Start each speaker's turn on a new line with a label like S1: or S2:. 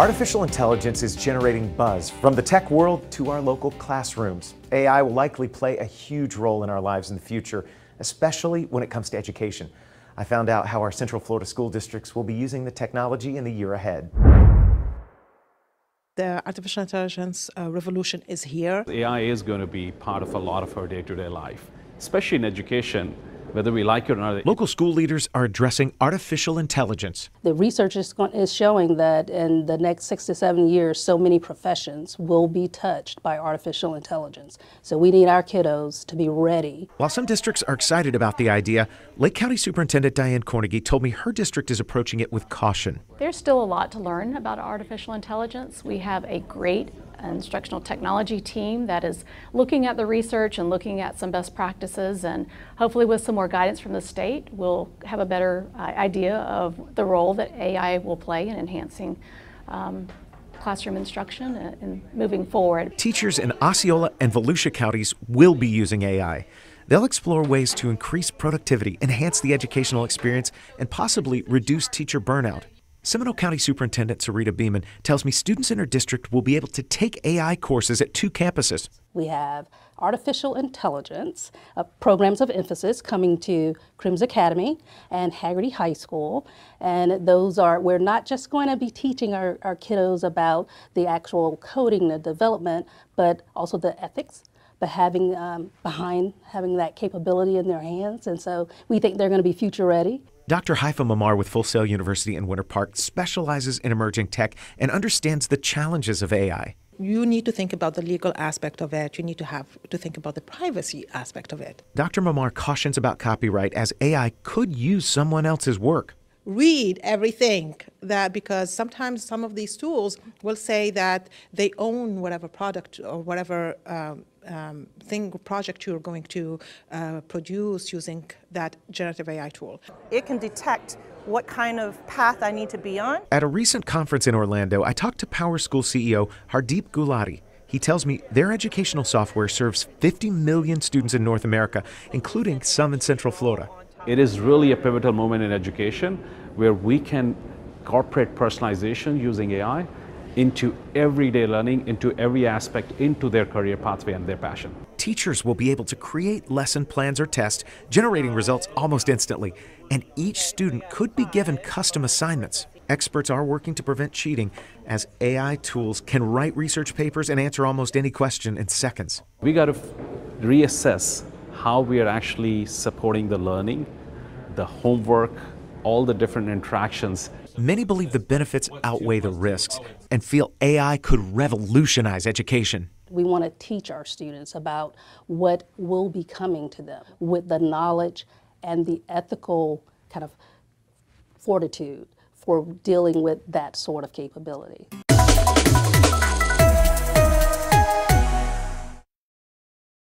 S1: Artificial intelligence is generating buzz from the tech world to our local classrooms. AI will likely play a huge role in our lives in the future, especially when it comes to education. I found out how our Central Florida school districts will be using the technology in the year ahead.
S2: The artificial intelligence revolution is here.
S3: AI is going to be part of a lot of our day-to-day life, especially in education, whether we like it or not.
S1: Local school leaders are addressing artificial intelligence.
S4: The research is showing that in the next 6 to 7 years, so many professions will be touched by artificial intelligence. So we need our kiddos to be ready.
S1: While some districts are excited about the idea, Lake County Superintendent Diane Cornegy told me her district is approaching it with caution.
S5: There's still a lot to learn about artificial intelligence. We have a great instructional technology team that is looking at the research and looking at some best practices, and hopefully with some more guidance from the state, we'll have a better idea of the role that AI will play in enhancing classroom instruction and moving forward.
S1: Teachers in Osceola and Volusia counties will be using AI. They'll explore ways to increase productivity, enhance the educational experience, and possibly reduce teacher burnout. Seminole County Superintendent Sarita Beeman tells me students in her district will be able to take AI courses at 2 campuses.
S4: We have artificial intelligence programs of emphasis coming to Crims Academy and Hagerty High School. And those are, we're not just going to be teaching our kiddos about the actual coding, the development, but also the ethics, but having having that capability in their hands. And so we think they're going to be future ready.
S1: Dr. Haifa Mamar with Full Sail University in Winter Park specializes in emerging tech and understands the challenges of AI.
S2: You need to think about the legal aspect of it. You need to think about the privacy aspect of it.
S1: Dr. Mamar cautions about copyright as AI could use someone else's work.
S2: Read everything, because sometimes some of these tools will say that they own whatever product or whatever project you're going to produce using that generative AI tool.
S6: It can detect what kind of path I need to be on.
S1: At a recent conference in Orlando, I talked to Power School CEO Hardeep Gulati. He tells me their educational software serves 50 million students in North America, including some in Central Florida.
S3: It is really a pivotal moment in education where we can incorporate personalization using AI into everyday learning, into every aspect, into their career pathway and their passion.
S1: Teachers will be able to create lesson plans or tests, generating results almost instantly, and each student could be given custom assignments. Experts are working to prevent cheating, as AI tools can write research papers and answer almost any question in seconds.
S3: We got to reassess how we are actually supporting the learning, the homework, all the different interactions.
S1: Many believe the benefits outweigh the risks and feel AI could revolutionize education.
S4: We want to teach our students about what will be coming to them with the knowledge and the ethical kind of fortitude for dealing with that sort of capability.